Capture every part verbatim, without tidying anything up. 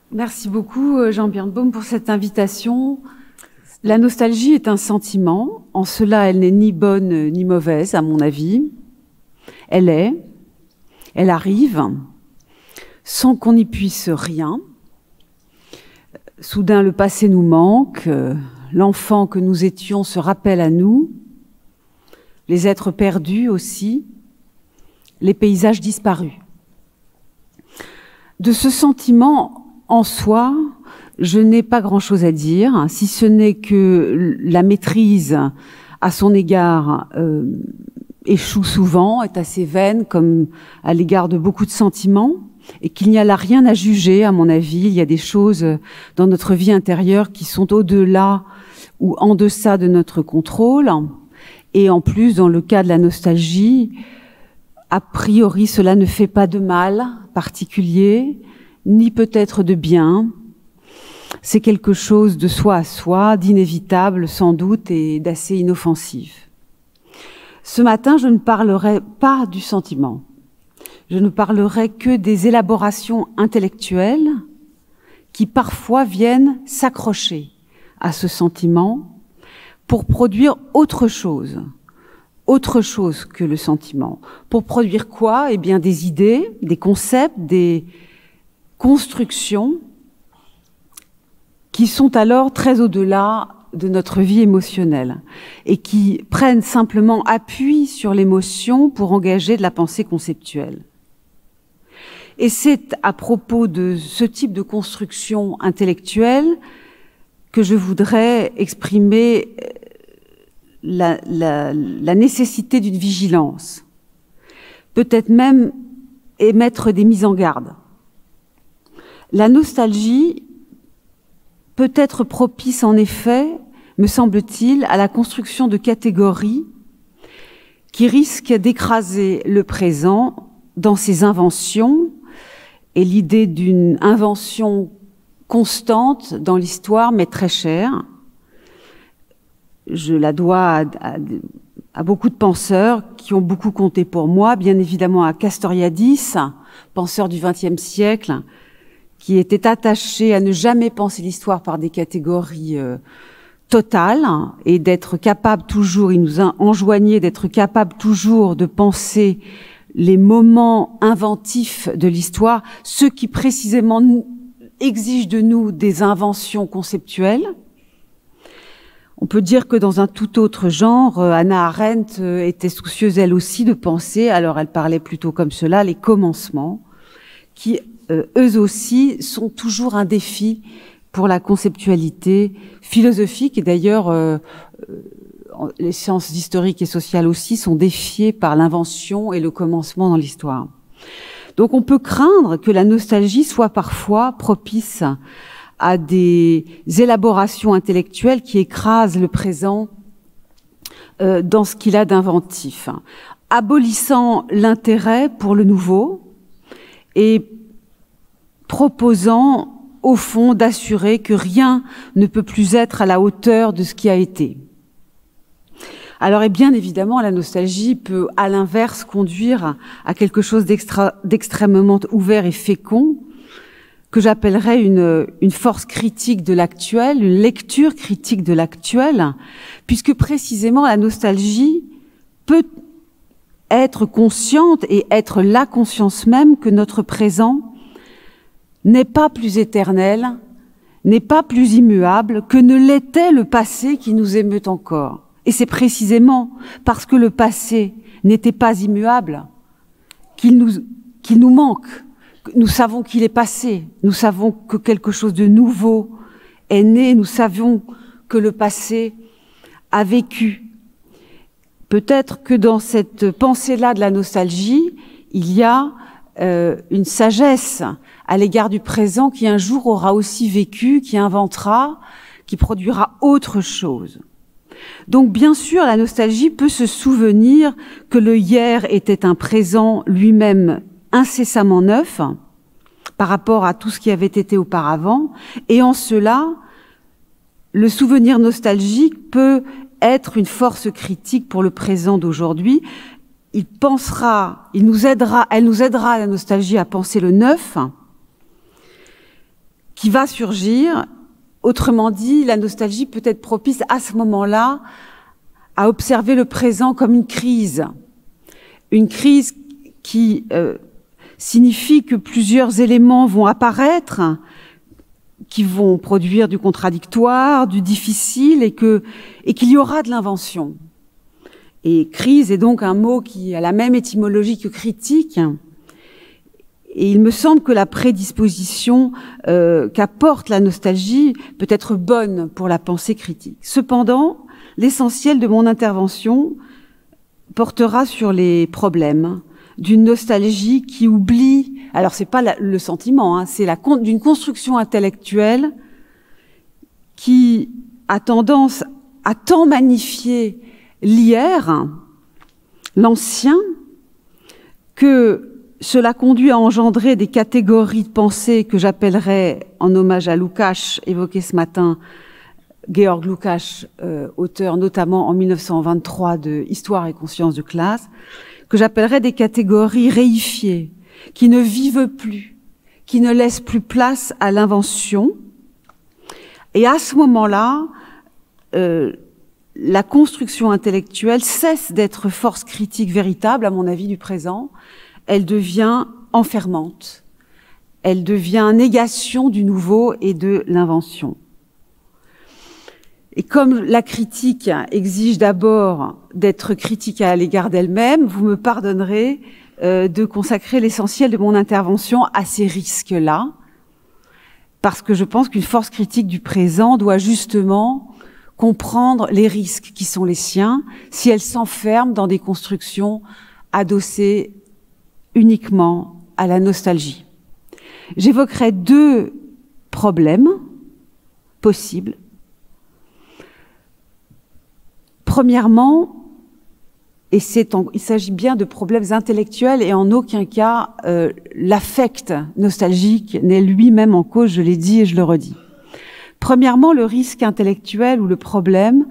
Merci beaucoup, Jean Birnbaum, pour cette invitation. La nostalgie est un sentiment. En cela, elle n'est ni bonne ni mauvaise, à mon avis. Elle est, elle arrive, sans qu'on n'y puisse rien. Soudain, le passé nous manque, l'enfant que nous étions se rappelle à nous, les êtres perdus aussi, les paysages disparus. De ce sentiment en soi, je n'ai pas grand-chose à dire, si ce n'est que la maîtrise à son égard euh, échoue souvent, est assez vaine, comme à l'égard de beaucoup de sentiments, et qu'il n'y a là rien à juger, à mon avis. Il y a des choses dans notre vie intérieure qui sont au-delà ou en deçà de notre contrôle. Et en plus, dans le cas de la nostalgie, a priori, cela ne fait pas de mal particulier, ni peut-être de bien. C'est quelque chose de soi à soi, d'inévitable sans doute et d'assez inoffensif. Ce matin, je ne parlerai pas du sentiment. Je ne parlerai que des élaborations intellectuelles qui parfois viennent s'accrocher à ce sentiment pour produire autre chose, autre chose que le sentiment. Pour produire quoi? Eh bien, des idées, des concepts, des constructions qui sont alors très au-delà de notre vie émotionnelle et qui prennent simplement appui sur l'émotion pour engager de la pensée conceptuelle. Et c'est à propos de ce type de construction intellectuelle que je voudrais exprimer la, la, la nécessité d'une vigilance, peut-être même émettre des mises en garde. La nostalgie peut être propice, en effet, me semble-t-il, à la construction de catégories qui risquent d'écraser le présent dans ses inventions, et l'idée d'une invention constante dans l'histoire m'est très chère. Je la dois à, à, à beaucoup de penseurs qui ont beaucoup compté pour moi, bien évidemment à Castoriadis, penseur du vingtième siècle, qui était attaché à ne jamais penser l'histoire par des catégories euh, totales et d'être capable toujours, il nous a enjoigné d'être capable toujours de penser les moments inventifs de l'histoire, ceux qui précisément nous, exigent de nous des inventions conceptuelles. On peut dire que dans un tout autre genre, Hannah Arendt était soucieuse elle aussi de penser, alors elle parlait plutôt comme cela, les commencements, qui euh, eux aussi sont toujours un défi pour la conceptualité philosophique. Et d'ailleurs, euh, les sciences historiques et sociales aussi sont défiées par l'invention et le commencement dans l'histoire. Donc on peut craindre que la nostalgie soit parfois propice à des élaborations intellectuelles qui écrasent le présent euh, dans ce qu'il a d'inventif, abolissant l'intérêt pour le nouveau et proposant au fond d'assurer que rien ne peut plus être à la hauteur de ce qui a été. Alors, et bien évidemment, la nostalgie peut, à l'inverse, conduire à quelque chose d'extra, d'extrêmement ouvert et fécond, que j'appellerais une, une force critique de l'actuel, une lecture critique de l'actuel, puisque précisément la nostalgie peut être consciente et être la conscience même que notre présent n'est pas plus éternel, n'est pas plus immuable que ne l'était le passé qui nous émeut encore. Et c'est précisément parce que le passé n'était pas immuable qu'il nous, qu'il nous manque. Nous savons qu'il est passé, nous savons que quelque chose de nouveau est né, nous savons que le passé a vécu. Peut-être que dans cette pensée-là de la nostalgie, il y a euh, une sagesse à l'égard du présent qui un jour aura aussi vécu, qui inventera, qui produira autre chose. Donc bien sûr, la nostalgie peut se souvenir que le hier était un présent lui-même incessamment neuf par rapport à tout ce qui avait été auparavant, et en cela, le souvenir nostalgique peut être une force critique pour le présent d'aujourd'hui. Il pensera, il nous aidera, elle nous aidera, la nostalgie, à penser le neuf, qui va surgir. Autrement dit, la nostalgie peut être propice à ce moment-là à observer le présent comme une crise. Une crise qui euh, signifie que plusieurs éléments vont apparaître, qui vont produire du contradictoire, du difficile, et que et qu'il y aura de l'invention. Et crise est donc un mot qui a la même étymologie que critique. Et il me semble que la prédisposition euh, qu'apporte la nostalgie peut être bonne pour la pensée critique. Cependant, l'essentiel de mon intervention portera sur les problèmes d'une nostalgie qui oublie, alors c'est pas la, le sentiment, hein, c'est la d'une construction intellectuelle qui a tendance à tant magnifier l'hier, l'ancien, que cela conduit à engendrer des catégories de pensée que j'appellerais, en hommage à Lukács, évoqué ce matin, Georg Lukács, euh, auteur notamment en mille neuf cent vingt-trois de Histoire et conscience de classe, que j'appellerais des catégories réifiées, qui ne vivent plus, qui ne laissent plus place à l'invention. Et à ce moment-là, euh, la construction intellectuelle cesse d'être force critique véritable, à mon avis, du présent. Elle devient enfermante. Elle devient négation du nouveau et de l'invention. Et comme la critique exige d'abord d'être critique à l'égard d'elle-même, vous me pardonnerez euh, de consacrer l'essentiel de mon intervention à ces risques-là, parce que je pense qu'une force critique du présent doit justement comprendre les risques qui sont les siens si elle s'enferme dans des constructions adossées uniquement à la nostalgie. J'évoquerai deux problèmes possibles. Premièrement, et c'est en, il s'agit bien de problèmes intellectuels et en aucun cas euh, l'affect nostalgique n'est lui-même en cause, je l'ai dit et je le redis. Premièrement, le risque intellectuel ou le problème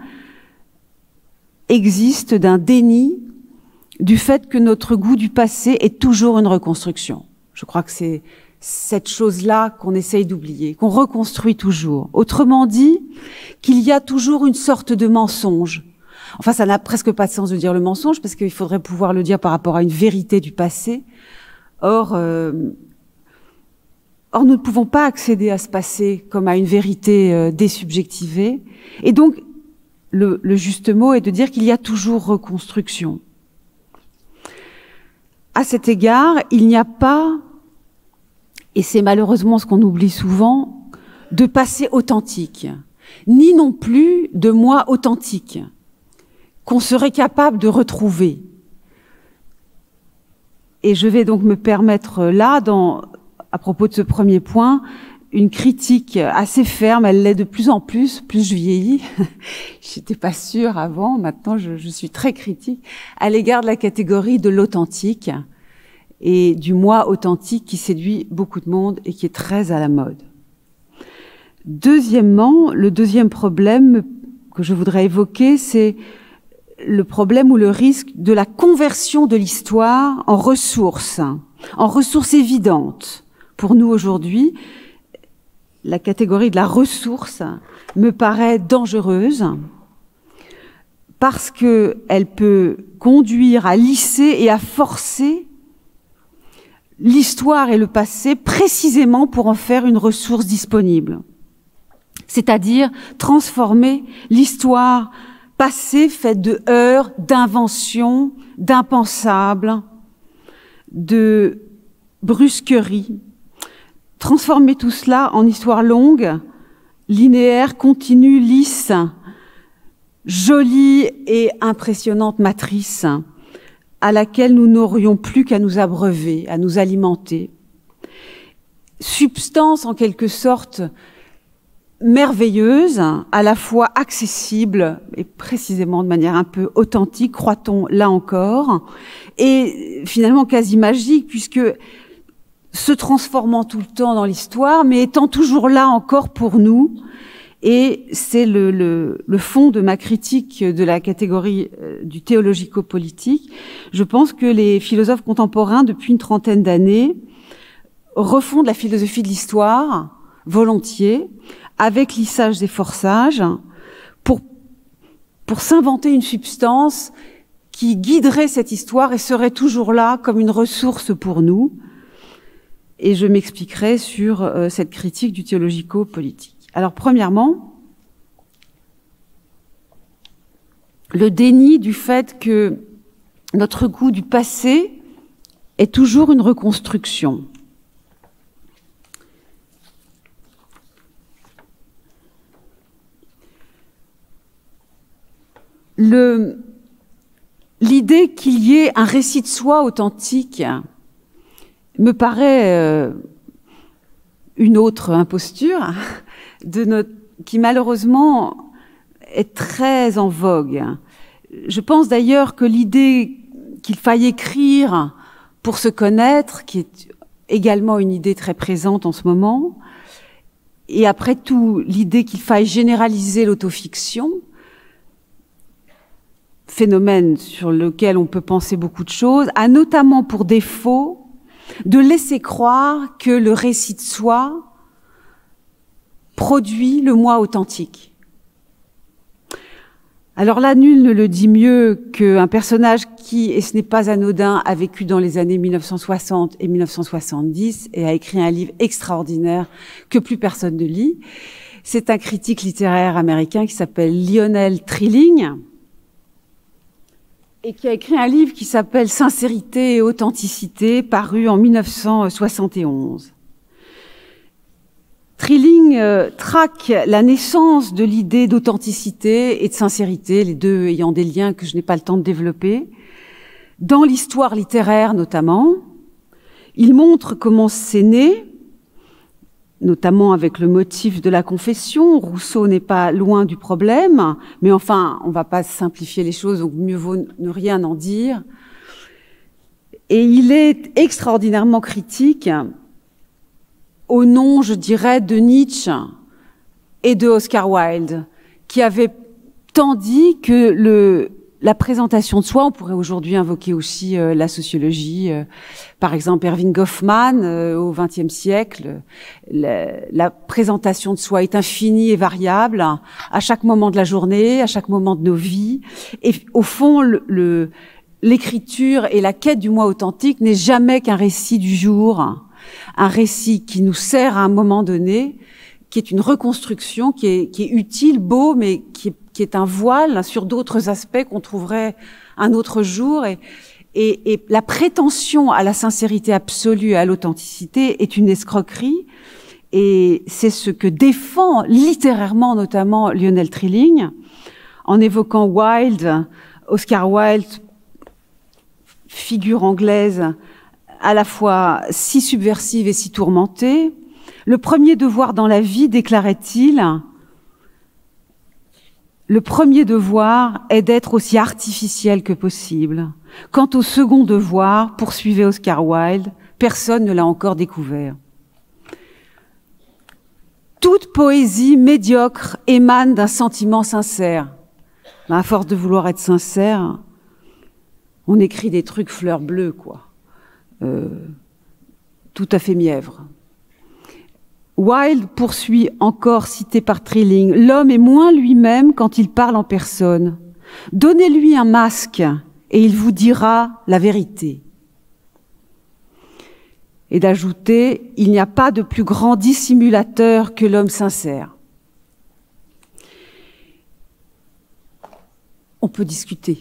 existe d'un déni du fait que notre goût du passé est toujours une reconstruction. Je crois que c'est cette chose-là qu'on essaye d'oublier, qu'on reconstruit toujours. Autrement dit, qu'il y a toujours une sorte de mensonge. Enfin, ça n'a presque pas de sens de dire le mensonge, parce qu'il faudrait pouvoir le dire par rapport à une vérité du passé. Or, euh, or nous ne pouvons pas accéder à ce passé comme à une vérité euh, désubjectivée. Et donc, le, le juste mot est de dire qu'il y a toujours reconstruction. À cet égard, il n'y a pas, et c'est malheureusement ce qu'on oublie souvent, de passé authentique, ni non plus de moi authentique, qu'on serait capable de retrouver. Et je vais donc me permettre là, dans, à propos de ce premier point, une critique assez ferme, elle l'est de plus en plus, plus je vieillis, j'étais pas sûre avant, maintenant je, je suis très critique, à l'égard de la catégorie de l'authentique et du moi authentique qui séduit beaucoup de monde et qui est très à la mode. Deuxièmement, le deuxième problème que je voudrais évoquer, c'est le problème ou le risque de la conversion de l'histoire en ressources, en ressources évidentes. Pour nous aujourd'hui, la catégorie de la ressource me paraît dangereuse parce qu'elle peut conduire à lisser et à forcer l'histoire et le passé précisément pour en faire une ressource disponible. C'est-à-dire transformer l'histoire passée faite de heurts, d'inventions, d'impensables, de brusqueries. Transformer tout cela en histoire longue, linéaire, continue, lisse, jolie et impressionnante matrice à laquelle nous n'aurions plus qu'à nous abreuver, à nous alimenter. Substance en quelque sorte merveilleuse, à la fois accessible et précisément de manière un peu authentique, croit-on là encore, et finalement quasi magique puisque se transformant tout le temps dans l'histoire, mais étant toujours là encore pour nous. Et c'est le, le, le fond de ma critique de la catégorie euh, du théologico-politique. Je pense que les philosophes contemporains, depuis une trentaine d'années, refondent la philosophie de l'histoire volontiers, avec lissage des forçages, pour, pour s'inventer une substance qui guiderait cette histoire et serait toujours là comme une ressource pour nous. Et je m'expliquerai sur euh, cette critique du théologico-politique. Alors, premièrement, le déni du fait que notre goût du passé est toujours une reconstruction. Le, l'idée qu'il y ait un récit de soi authentique me paraît euh, une autre imposture de notre, qui malheureusement est très en vogue. Je pense d'ailleurs que l'idée qu'il faille écrire pour se connaître, qui est également une idée très présente en ce moment, et après tout l'idée qu'il faille généraliser l'autofiction, phénomène sur lequel on peut penser beaucoup de choses, a notamment pour défaut de laisser croire que le récit de soi produit le moi authentique. Alors là, nul ne le dit mieux qu'un personnage qui, et ce n'est pas anodin, a vécu dans les années mille neuf cent soixante et mille neuf cent soixante-dix et a écrit un livre extraordinaire que plus personne ne lit. C'est un critique littéraire américain qui s'appelle Lionel Trilling et qui a écrit un livre qui s'appelle « Sincérité et authenticité », paru en mille neuf cent soixante et onze. Trilling euh, traque la naissance de l'idée d'authenticité et de sincérité, les deux ayant des liens que je n'ai pas le temps de développer, dans l'histoire littéraire notamment. Il montre comment c'est né, notamment avec le motif de la confession. Rousseau n'est pas loin du problème, mais enfin, on ne va pas simplifier les choses, donc mieux vaut ne rien en dire. Et il est extraordinairement critique au nom, je dirais, de Nietzsche et de Oscar Wilde, qui avaient tant dit que le, la présentation de soi, on pourrait aujourd'hui invoquer aussi euh, la sociologie, euh, par exemple Erving Goffman euh, au vingtième siècle, la, la présentation de soi est infinie et variable à chaque moment de la journée, à chaque moment de nos vies, et au fond, le, le, l'écriture et la quête du moi authentique n'est jamais qu'un récit du jour, un récit qui nous sert à un moment donné, qui est une reconstruction, qui est, qui est utile, beau, mais qui est, qui est un voile sur d'autres aspects qu'on trouverait un autre jour. Et, et, et la prétention à la sincérité absolue et à l'authenticité est une escroquerie. Et c'est ce que défend littérairement, notamment Lionel Trilling, en évoquant Wilde, Oscar Wilde, figure anglaise, à la fois si subversive et si tourmentée. Le premier devoir dans la vie, déclarait-il, le premier devoir est d'être aussi artificiel que possible. Quant au second devoir, poursuivait Oscar Wilde, personne ne l'a encore découvert. Toute poésie médiocre émane d'un sentiment sincère. Mais à force de vouloir être sincère, on écrit des trucs fleurs bleues, quoi. Euh, tout à fait mièvre. Wilde poursuit encore, cité par Trilling, « L'homme est moins lui-même quand il parle en personne. Donnez-lui un masque et il vous dira la vérité. » Et d'ajouter, « Il n'y a pas de plus grand dissimulateur que l'homme sincère. » On peut discuter.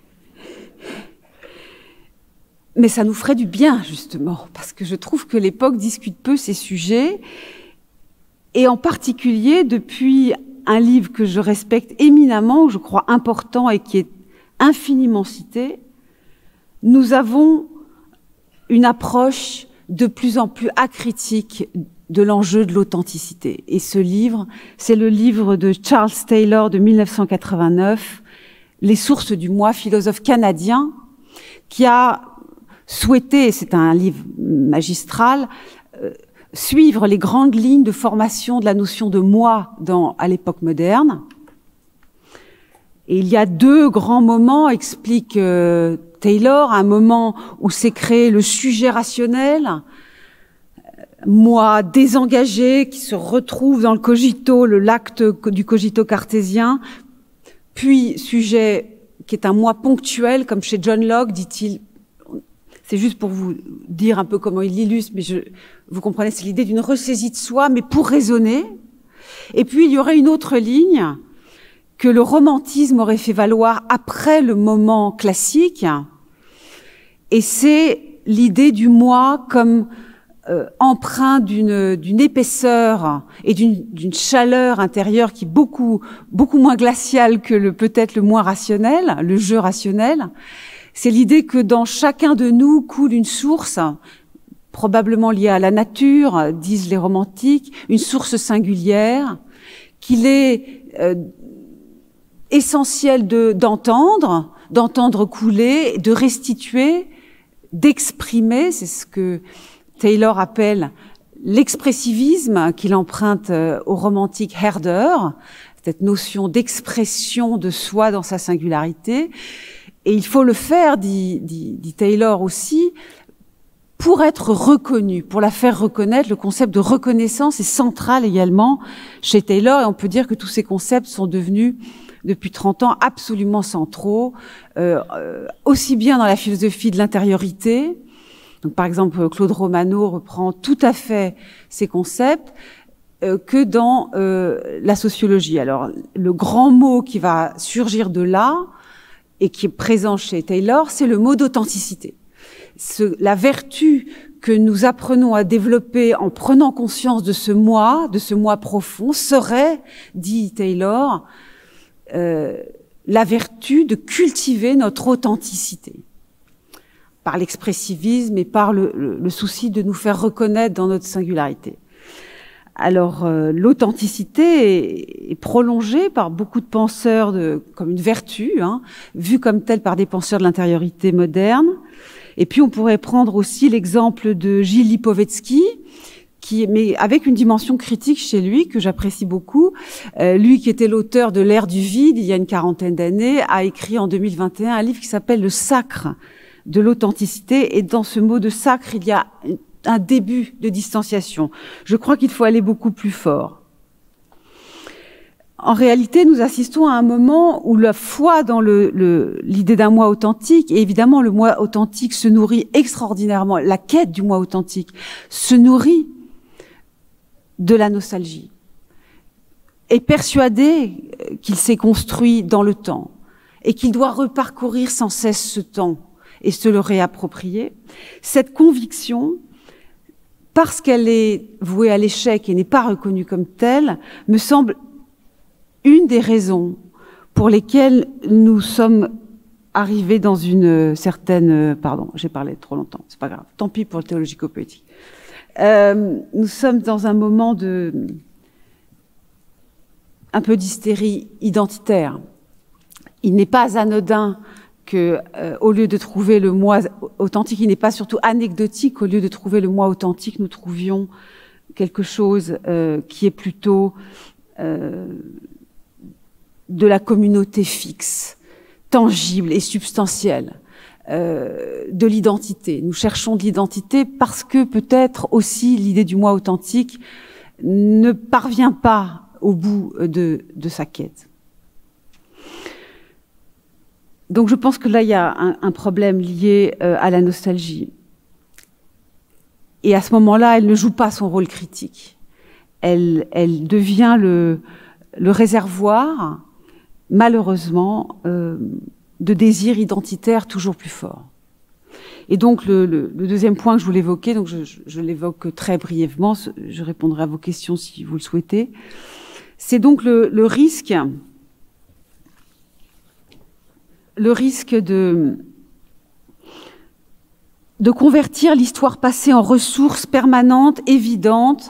Mais ça nous ferait du bien, justement, parce que je trouve que l'époque discute peu ces sujets, et en particulier depuis un livre que je respecte éminemment, que je crois important et qui est infiniment cité, nous avons une approche de plus en plus acritique de l'enjeu de l'authenticité. Et ce livre, c'est le livre de Charles Taylor de mille neuf cent quatre-vingt-neuf, « Les sources du moi », philosophe canadien, qui a souhaité, c'est un livre magistral, euh, suivre les grandes lignes de formation de la notion de moi dans, à l'époque moderne. Et il y a deux grands moments, explique euh, Taylor, un moment où s'est créé le sujet rationnel, moi désengagé qui se retrouve dans le cogito, le l'acte du cogito cartésien, puis sujet qui est un moi ponctuel, comme chez John Locke, dit-il. C'est juste pour vous dire un peu comment il l'illustre, mais je, vous comprenez, c'est l'idée d'une ressaisie de soi, mais pour raisonner. Et puis il y aurait une autre ligne que le romantisme aurait fait valoir après le moment classique, et c'est l'idée du moi comme euh, empreint d'une d'une épaisseur et d'une d'une chaleur intérieure qui est beaucoup beaucoup moins glaciale que le peut-être le moi rationnel, le jeu rationnel. C'est l'idée que dans chacun de nous coule une source, probablement liée à la nature, disent les romantiques, une source singulière, qu'il est euh, essentiel de d'entendre, d'entendre couler, de restituer, d'exprimer, c'est ce que Taylor appelle l'expressivisme qu'il emprunte au romantique Herder, cette notion d'expression de soi dans sa singularité. Et il faut le faire, dit, dit, dit Taylor aussi, pour être reconnu, pour la faire reconnaître. Le concept de reconnaissance est central également chez Taylor, et on peut dire que tous ces concepts sont devenus depuis trente ans absolument centraux, euh, euh, aussi bien dans la philosophie de l'intériorité. Donc, par exemple, Claude Romano reprend tout à fait ces concepts, euh, que dans euh, la sociologie. Alors, le grand mot qui va surgir de là, et qui est présent chez Taylor, c'est le mot d'authenticité. Ce, la vertu que nous apprenons à développer en prenant conscience de ce moi, de ce moi profond, serait, dit Taylor, euh, la vertu de cultiver notre authenticité par l'expressivisme et par le, le, le souci de nous faire reconnaître dans notre singularité. Alors, euh, l'authenticité est, est prolongée par beaucoup de penseurs de, comme une vertu, hein, vue comme telle par des penseurs de l'intériorité moderne. Et puis, on pourrait prendre aussi l'exemple de Gilles Lipovetsky, qui, mais avec une dimension critique chez lui, que j'apprécie beaucoup. Euh, lui, qui était l'auteur de L'ère du vide, il y a une quarantaine d'années, a écrit en deux mille vingt et un un livre qui s'appelle Le sacre de l'authenticité. Et dans ce mot de sacre, il y a un début de distanciation. Je crois qu'il faut aller beaucoup plus fort. En réalité, nous assistons à un moment où la foi dans le, le, l'idée d'un moi authentique, et évidemment le moi authentique se nourrit extraordinairement, la quête du moi authentique se nourrit de la nostalgie, est persuadé qu'il s'est construit dans le temps et qu'il doit reparcourir sans cesse ce temps et se le réapproprier. Cette conviction, parce qu'elle est vouée à l'échec et n'est pas reconnue comme telle, me semble une des raisons pour lesquelles nous sommes arrivés dans une certaine... Pardon, j'ai parlé trop longtemps, c'est pas grave. Tant pis pour le théologico-poétique. Euh, nous sommes dans un moment de... un peu d'hystérie identitaire. Il n'est pas anodin que, euh, au lieu de trouver le moi authentique, il n'est pas surtout anecdotique, au lieu de trouver le moi authentique, nous trouvions quelque chose euh, qui est plutôt euh, de la communauté fixe, tangible et substantielle, euh, de l'identité. Nous cherchons de l'identité parce que peut-être aussi l'idée du moi authentique ne parvient pas au bout de, de sa quête. Donc je pense que là, il y a un, un problème lié euh, à la nostalgie. Et à ce moment-là, elle ne joue pas son rôle critique. Elle, elle devient le, le réservoir, malheureusement, euh, de désirs identitaires toujours plus forts. Et donc le, le, le deuxième point que je voulais évoquer, donc je, je, je l'évoque très brièvement, je répondrai à vos questions si vous le souhaitez, c'est donc le, le risque... le risque de, de convertir l'histoire passée en ressource permanente, évidente,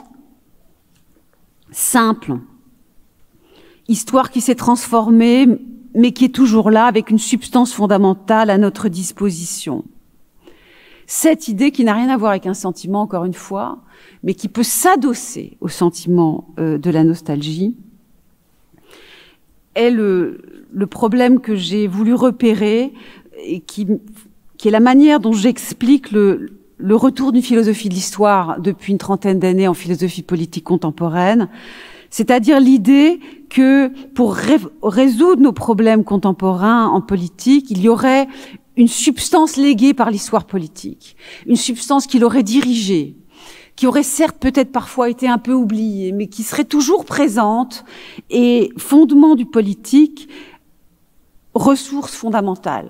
simple. Histoire qui s'est transformée, mais qui est toujours là, avec une substance fondamentale à notre disposition. Cette idée qui n'a rien à voir avec un sentiment, encore une fois, mais qui peut s'adosser au sentiment euh, de la nostalgie, est le, le problème que j'ai voulu repérer et qui, qui est la manière dont j'explique le, le retour d'une philosophie de l'histoire depuis une trentaine d'années en philosophie politique contemporaine, c'est-à-dire l'idée que pour ré résoudre nos problèmes contemporains en politique, il y aurait une substance léguée par l'histoire politique, une substance qui l'aurait dirigée, qui aurait certes peut-être parfois été un peu oubliée, mais qui serait toujours présente et fondement du politique, ressource fondamentale,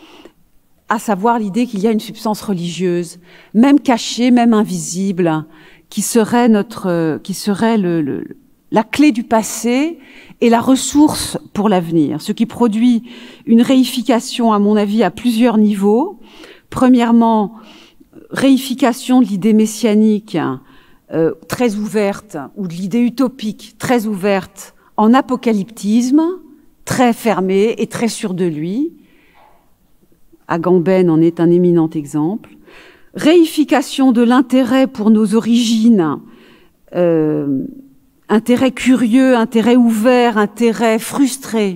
à savoir l'idée qu'il y a une substance religieuse, même cachée, même invisible, qui serait notre, qui serait le, le, la clé du passé et la ressource pour l'avenir, ce qui produit une réification, à mon avis, à plusieurs niveaux. Premièrement, réification de l'idée messianique euh, très ouverte, ou de l'idée utopique très ouverte, en apocalyptisme, très fermé et très sûr de lui. Agamben en est un éminent exemple. Réification de l'intérêt pour nos origines, euh, intérêt curieux, intérêt ouvert, intérêt frustré.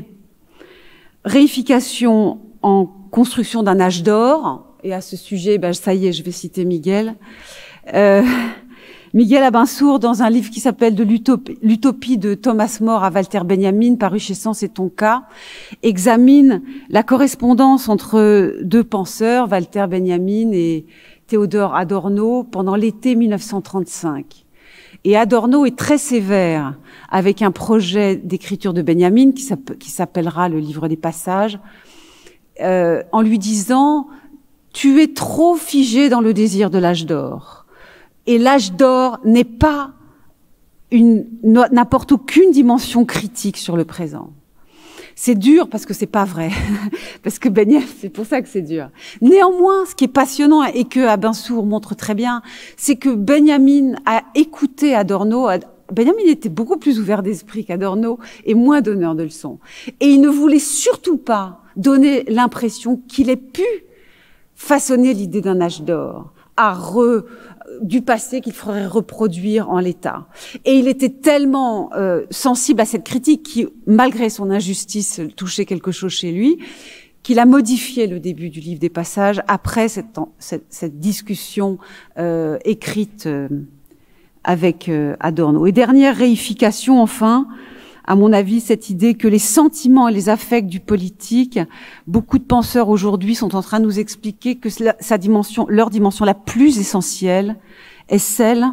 Réification en construction d'un âge d'or. Et à ce sujet, ben, ça y est, je vais citer Miguel. Euh, Miguel Abensour, dans un livre qui s'appelle « De l'utopie de Thomas More à Walter Benjamin », paru chez Sens et Tonka, examine la correspondance entre deux penseurs, Walter Benjamin et Théodore Adorno, pendant l'été mille neuf cent trente-cinq. Et Adorno est très sévère avec un projet d'écriture de Benjamin qui s'appellera le livre des passages, euh, en lui disant « Tu es trop figé dans le désir de l'âge d'or. » Et l'âge d'or n'est pas une, n'apporte aucune dimension critique sur le présent. C'est dur parce que c'est pas vrai. Parce que Benjamin, c'est pour ça que c'est dur. Néanmoins, ce qui est passionnant et que Abensour montre très bien, c'est que Benjamin a écouté Adorno. Benjamin était beaucoup plus ouvert d'esprit qu'Adorno et moins donneur de leçons. Et il ne voulait surtout pas donner l'impression qu'il ait pu façonner l'idée d'un âge d'or, à re, du passé qu'il faudrait reproduire en l'état. Et il était tellement euh, sensible à cette critique qui, malgré son injustice, touchait quelque chose chez lui, qu'il a modifié le début du livre des passages après cette, cette, cette discussion euh, écrite euh, avec euh, Adorno. Et dernière réification, enfin, à mon avis, cette idée que les sentiments et les affects du politique, beaucoup de penseurs aujourd'hui sont en train de nous expliquer que sa dimension, leur dimension la plus essentielle est celle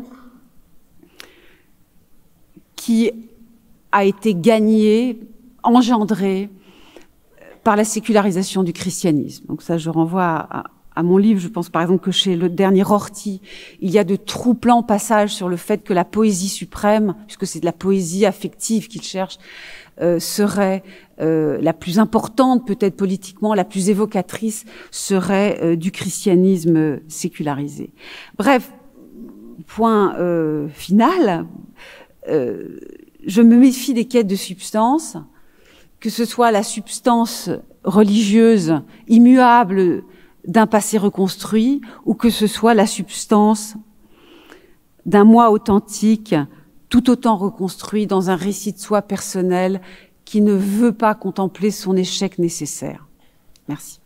qui a été gagnée, engendrée par la sécularisation du christianisme. Donc ça, je renvoie à, à mon livre. Je pense par exemple que chez le dernier Rorty, il y a de troublants passages sur le fait que la poésie suprême, puisque c'est de la poésie affective qu'il cherche, euh, serait euh, la plus importante, peut-être politiquement, la plus évocatrice, serait euh, du christianisme sécularisé. Bref, point euh, final, euh, je me méfie des quêtes de substance, que ce soit la substance religieuse immuable d'un passé reconstruit, ou que ce soit la substance d'un moi authentique, tout autant reconstruit dans un récit de soi personnel qui ne veut pas contempler son échec nécessaire. Merci.